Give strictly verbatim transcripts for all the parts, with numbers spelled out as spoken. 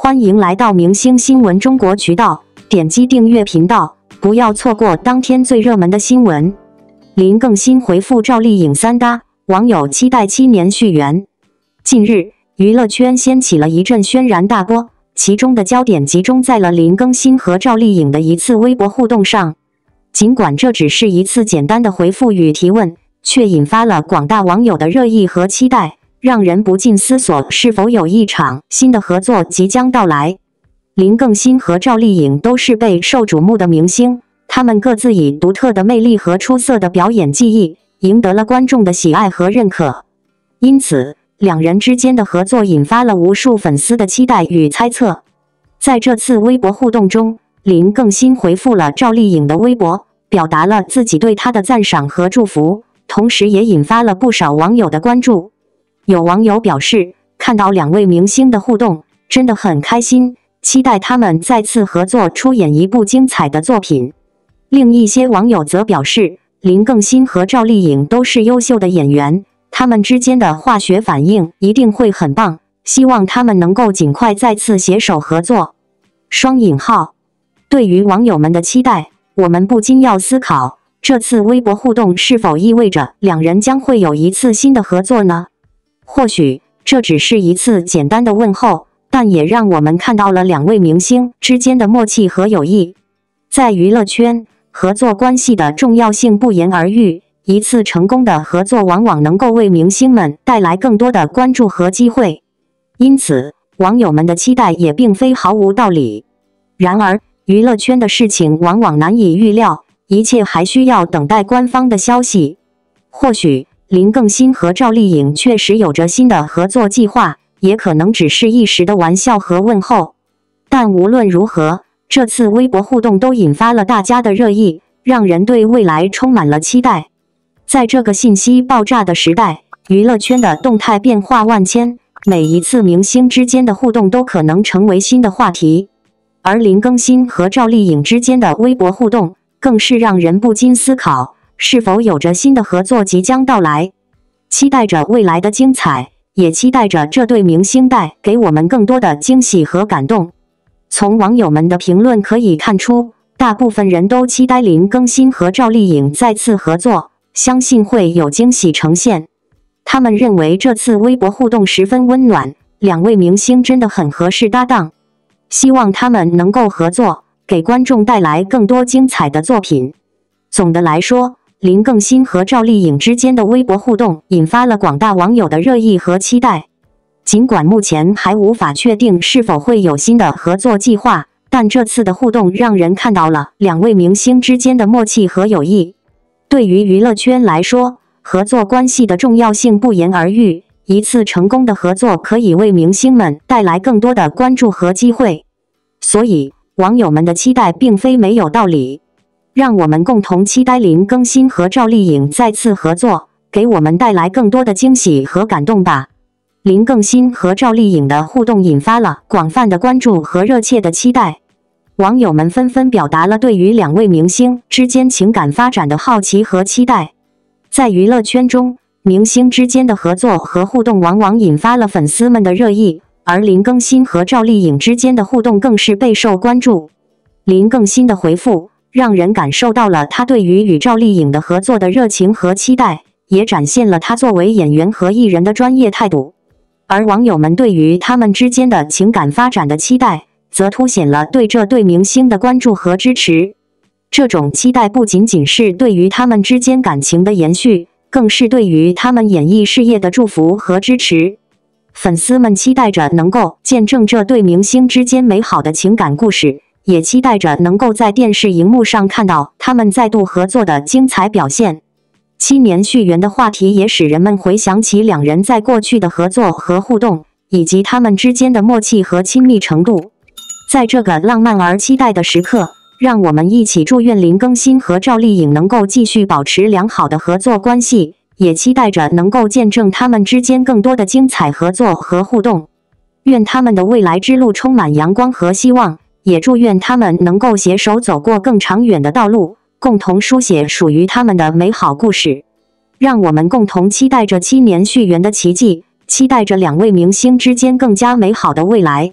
欢迎来到明星新闻中国渠道，点击订阅频道，不要错过当天最热门的新闻。林更新回复赵丽颖三搭，网友期待七年续缘。近日，娱乐圈掀起了一阵轩然大波，其中的焦点集中在了林更新和赵丽颖的一次微博互动上。尽管这只是一次简单的回复与提问，却引发了广大网友的热议和期待，让人不禁思索是否有一场新的合作即将到来。林更新和赵丽颖都是备受瞩目的明星，他们各自以独特的魅力和出色的表演技艺，赢得了观众的喜爱和认可。因此，两人之间的合作引发了无数粉丝的期待与猜测。在这次微博互动中，林更新回复了赵丽颖的微博，表达了自己对她的赞赏和祝福，同时也引发了不少网友的关注。有网友表示，看到两位明星的互动，真的很开心，期待他们再次合作出演一部精彩的作品。另一些网友则表示，林更新和赵丽颖都是优秀的演员，他们之间的化学反应一定会很棒，希望他们能够尽快再次携手合作。双引号。对于网友们的期待，我们不禁要思考，这次微博互动是否意味着两人将会有一次新的合作呢？或许这只是一次简单的问候，但也让我们看到了两位明星之间的默契和友谊。在娱乐圈，合作关系的重要性不言而喻，一次成功的合作往往能够为明星们带来更多的关注和机会。因此，网友们的期待也并非毫无道理。然而，娱乐圈的事情往往难以预料，一切还需要等待官方的消息。或许林更新和赵丽颖确实有着新的合作计划，也可能只是一时的玩笑和问候。但无论如何，这次微博互动都引发了大家的热议，让人对未来充满了期待。在这个信息爆炸的时代，娱乐圈的动态变化万千，每一次明星之间的互动都可能成为新的话题。而林更新和赵丽颖之间的微博互动，更是让人不禁思考，是否有着新的合作即将到来。期待着未来的精彩，也期待着这对明星带给我们更多的惊喜和感动。从网友们的评论可以看出，大部分人都期待林更新和赵丽颖再次合作，相信会有惊喜呈现。他们认为这次微博互动十分温暖，两位明星真的很合适搭档。希望他们能够合作，给观众带来更多精彩的作品。总的来说，林更新和赵丽颖之间的微博互动引发了广大网友的热议和期待。尽管目前还无法确定是否会有新的合作计划，但这次的互动让人看到了两位明星之间的默契和友谊。对于娱乐圈来说，合作关系的重要性不言而喻。一次成功的合作可以为明星们带来更多的关注和机会，所以网友们的期待并非没有道理。让我们共同期待林更新和赵丽颖再次合作，给我们带来更多的惊喜和感动吧。林更新和赵丽颖的互动引发了广泛的关注和热切的期待，网友们纷纷表达了对于两位明星之间情感发展的好奇和期待。在娱乐圈中，明星之间的合作和互动往往引发了粉丝们的热议，而林更新和赵丽颖之间的互动更是备受关注。林更新的回复让人感受到了他对于与赵丽颖的合作的热情和期待，也展现了他作为演员和艺人的专业态度。而网友们对于他们之间的情感发展的期待，则凸显了对这对明星的关注和支持。这种期待不仅仅是对于他们之间感情的延续，更是对于他们演艺事业的祝福和支持。粉丝们期待着能够见证这对明星之间美好的情感故事，也期待着能够在电视荧幕上看到他们再度合作的精彩表现。七年续缘的话题也使人们回想起两人在过去的合作和互动，以及他们之间的默契和亲密程度。在这个浪漫而期待的时刻，让我们一起祝愿林更新和赵丽颖能够继续保持良好的合作关系，也期待着能够见证他们之间更多的精彩合作和互动。愿他们的未来之路充满阳光和希望，也祝愿他们能够携手走过更长远的道路，共同书写属于他们的美好故事。让我们共同期待着七年续缘的奇迹，期待着两位明星之间更加美好的未来。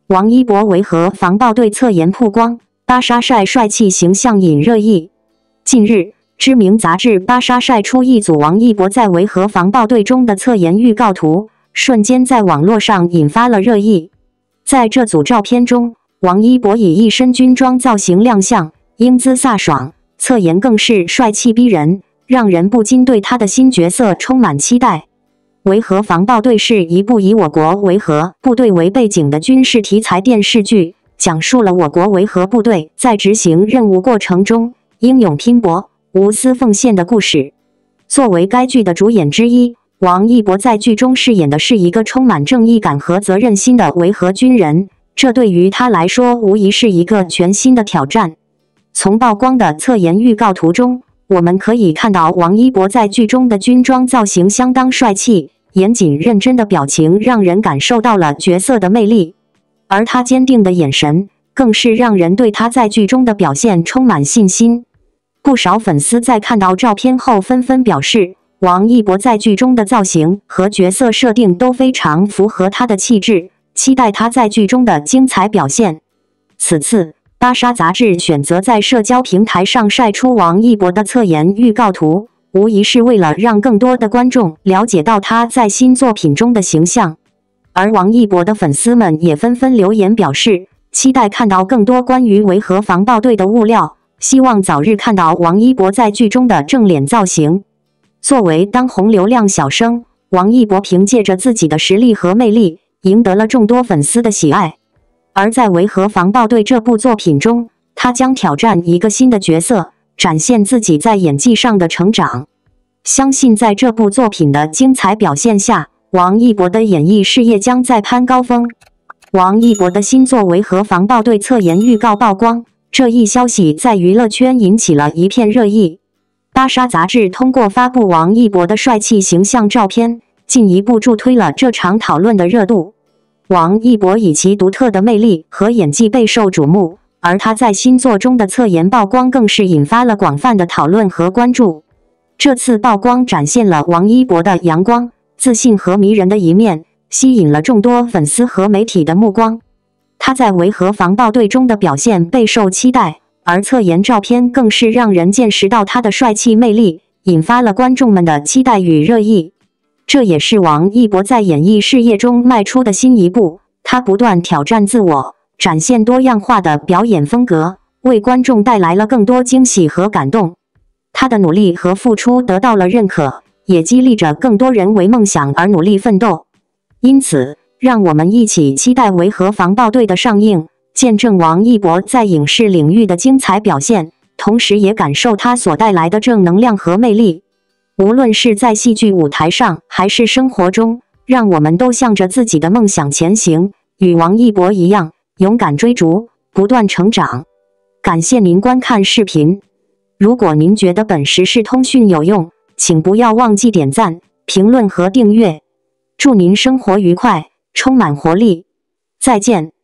王一博维和防暴队侧颜曝光，芭莎晒帅气形象引热议。近日，知名杂志芭莎晒出一组王一博在维和防暴队中的侧颜预告图，瞬间在网络上引发了热议。在这组照片中，王一博以一身军装造型亮相，英姿飒爽，侧颜更是帅气逼人，让人不禁对他的新角色充满期待。维和防暴队是一部以我国维和部队为背景的军事题材电视剧，讲述了我国维和部队在执行任务过程中英勇拼搏、无私奉献的故事。作为该剧的主演之一，王一博在剧中饰演的是一个充满正义感和责任心的维和军人，这对于他来说无疑是一个全新的挑战。从曝光的侧颜预告图中，我们可以看到王一博在剧中的军装造型相当帅气，严谨认真的表情让人感受到了角色的魅力，而他坚定的眼神更是让人对他在剧中的表现充满信心。不少粉丝在看到照片后纷纷表示，王一博在剧中的造型和角色设定都非常符合他的气质，期待他在剧中的精彩表现。此次芭莎杂志选择在社交平台上晒出王一博的侧颜预告图，无疑是为了让更多的观众了解到他在新作品中的形象。而王一博的粉丝们也纷纷留言表示，期待看到更多关于维和防暴队的物料，希望早日看到王一博在剧中的正脸造型。作为当红流量小生，王一博凭借着自己的实力和魅力，赢得了众多粉丝的喜爱。而在维和防暴队这部作品中，他将挑战一个新的角色，展现自己在演技上的成长。相信在这部作品的精彩表现下，王一博的演艺事业将再攀高峰。王一博的新作维和防暴队侧颜预告曝光，这一消息在娱乐圈引起了一片热议。芭莎杂志通过发布王一博的帅气形象照片，进一步助推了这场讨论的热度。王一博以其独特的魅力和演技备受瞩目，而他在新作中的侧颜曝光更是引发了广泛的讨论和关注。这次曝光展现了王一博的阳光、自信和迷人的一面，吸引了众多粉丝和媒体的目光。他在维和防暴队中的表现备受期待，而侧颜照片更是让人见识到他的帅气魅力，引发了观众们的期待与热议。这也是王一博在演艺事业中迈出的新一步，他不断挑战自我，展现多样化的表演风格，为观众带来了更多惊喜和感动。他的努力和付出得到了认可，也激励着更多人为梦想而努力奋斗。因此，让我们一起期待维和防暴队的上映，见证王一博在影视领域的精彩表现，同时也感受他所带来的正能量和魅力。无论是在戏剧舞台上还是生活中，让我们都向着自己的梦想前行，与王一博一样，勇敢追逐，不断成长。感谢您观看视频。如果您觉得本时事通讯有用，请不要忘记点赞、评论和订阅。祝您生活愉快，充满活力。再见。